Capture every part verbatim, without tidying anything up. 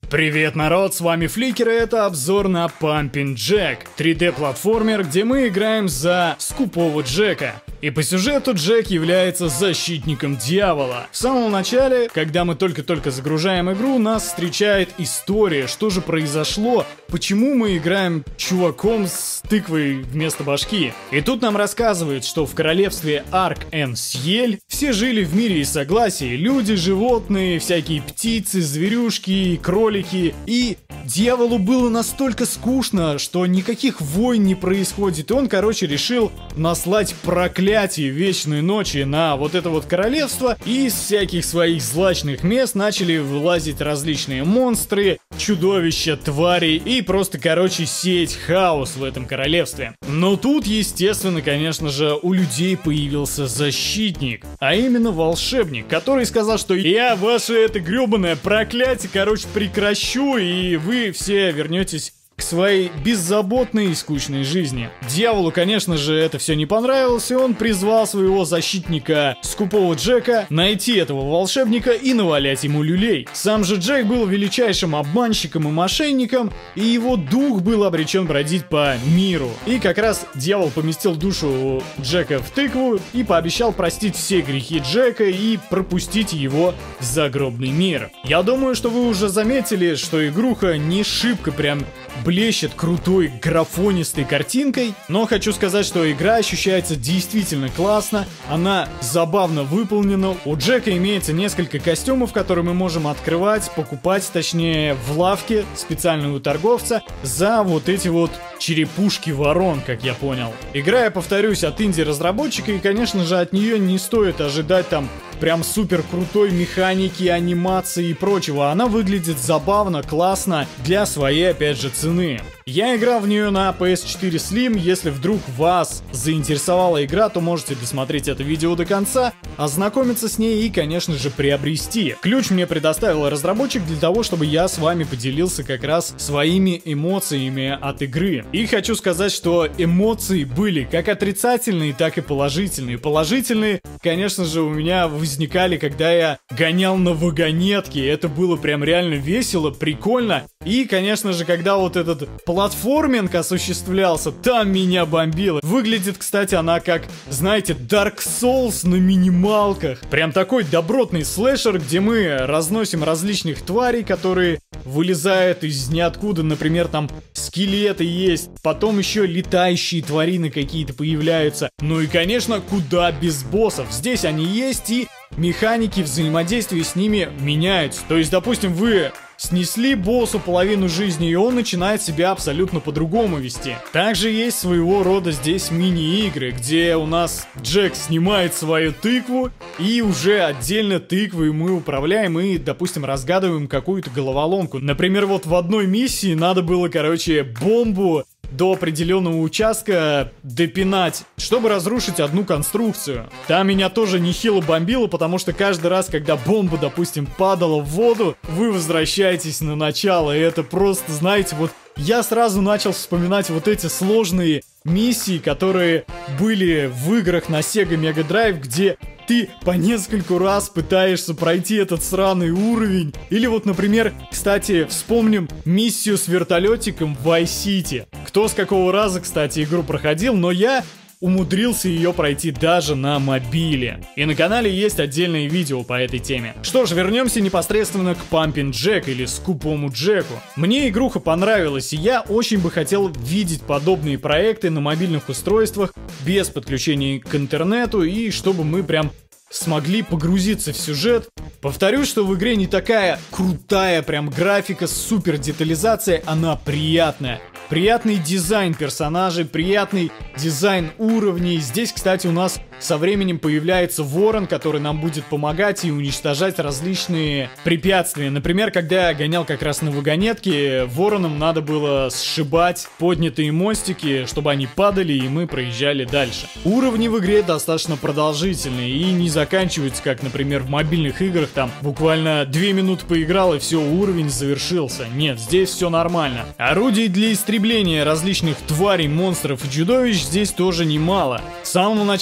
Привет, народ, с вами Фликер, и это обзор на Pumping Jack, три дэ платформер, где мы играем за скупого Джека. И по сюжету Джек является защитником дьявола. В самом начале, когда мы только-только загружаем игру, нас встречает история, что же произошло, почему мы играем чуваком с тыквой вместо башки. И тут нам рассказывают, что в королевстве Арк-эн-Сьель все жили в мире и согласии, люди, животные, всякие птицы, зверюшки, кролики. И дьяволу было настолько скучно, что никаких войн не происходит, и он, короче, решил наслать проклятие вечной ночи на вот это вот королевство, и из всяких своих злачных мест начали вылазить различные монстры, чудовища, твари и просто, короче, сеять хаос в этом королевстве. Но тут, естественно, конечно же, у людей появился защитник, а именно волшебник, который сказал, что я ваше это гребаное проклятие, короче, прекращу, и вы все вернетесь к своей беззаботной и скучной жизни. Дьяволу, конечно же, это все не понравилось, и он призвал своего защитника, скупого Джека, найти этого волшебника и навалять ему люлей. Сам же Джек был величайшим обманщиком и мошенником, и его дух был обречен бродить по миру. И как раз дьявол поместил душу Джека в тыкву и пообещал простить все грехи Джека и пропустить его в загробный мир. Я думаю, что вы уже заметили, что игруха не шибко прям блещет крутой графонистой картинкой, но хочу сказать, что игра ощущается действительно классно, она забавно выполнена. У Джека имеется несколько костюмов, которые мы можем открывать, покупать, точнее, в лавке специально у торговца за вот эти вот черепушки ворон, как я понял. Игра, я повторюсь, от инди-разработчика, и, конечно же, от нее не стоит ожидать там прям супер крутой механики, анимации и прочего. Она выглядит забавно, классно для своей, опять же, цены. Я играл в нее на пи эс четыре Slim, если вдруг вас заинтересовала игра, то можете досмотреть это видео до конца, ознакомиться с ней и, конечно же, приобрести. Ключ мне предоставил разработчик для того, чтобы я с вами поделился как раз своими эмоциями от игры. И хочу сказать, что эмоции были как отрицательные, так и положительные. Положительные, конечно же, у меня возникали, когда я гонял на вагонетке, это было прям реально весело, прикольно. И, конечно же, когда вот этот платформинг осуществлялся, там меня бомбило. Выглядит, кстати, она как, знаете, Dark Souls на минималках. Прям такой добротный слэшер, где мы разносим различных тварей, которые вылезают из ниоткуда. Например, там скелеты есть, потом еще летающие тварины какие-то появляются. Ну и, конечно, куда без боссов. Здесь они есть, и механики взаимодействия с ними меняются. То есть, допустим, вы снесли боссу половину жизни, и он начинает себя абсолютно по-другому вести. Также есть своего рода здесь мини-игры, где у нас Джек снимает свою тыкву, и уже отдельно тыквой мы управляем и, допустим, разгадываем какую-то головоломку. Например, вот в одной миссии надо было, короче, бомбу до определенного участка допинать, чтобы разрушить одну конструкцию. Там меня тоже нехило бомбило, потому что каждый раз, когда бомба, допустим, падала в воду, вы возвращаетесь на начало, и это просто, знаете, вот я сразу начал вспоминать вот эти сложные миссии, которые были в играх на Sega Mega Drive, где ты по нескольку раз пытаешься пройти этот сраный уровень. Или вот, например, кстати, вспомним миссию с вертолетиком в Vice City. Кто с какого раза, кстати, игру проходил, но я умудрился ее пройти даже на мобиле. И на канале есть отдельное видео по этой теме. Что ж, вернемся непосредственно к Pumping Jack или скупому Джеку. Мне игруха понравилась, и я очень бы хотел видеть подобные проекты на мобильных устройствах без подключения к интернету, и чтобы мы прям смогли погрузиться в сюжет. Повторюсь, что в игре не такая крутая прям графика с супер детализацией, она приятная. Приятный дизайн персонажей, приятный дизайн уровней. Здесь, кстати, у нас со временем появляется ворон, который нам будет помогать и уничтожать различные препятствия. Например, когда я гонял как раз на вагонетке, вороном надо было сшибать поднятые мостики, чтобы они падали, и мы проезжали дальше. Уровни в игре достаточно продолжительные и не заканчиваются, как, например, в мобильных играх, там буквально две минуты поиграл и все, уровень завершился. Нет, здесь все нормально. Орудий для истребления различных тварей, монстров и чудовищ здесь тоже немало. В самом начале вам дают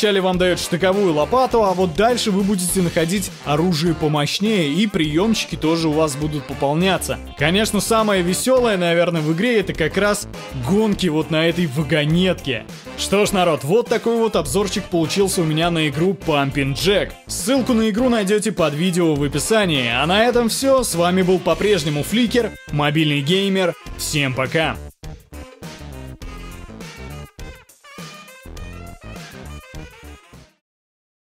дает штыковую лопату, а вот дальше вы будете находить оружие помощнее, и приемчики тоже у вас будут пополняться. Конечно, самое веселое, наверное, в игре это как раз гонки вот на этой вагонетке. Что ж, народ, вот такой вот обзорчик получился у меня на игру Pumping Jack. Ссылку на игру найдете под видео в описании. А на этом все. С вами был по-прежнему Фликер, мобильный геймер. Всем пока!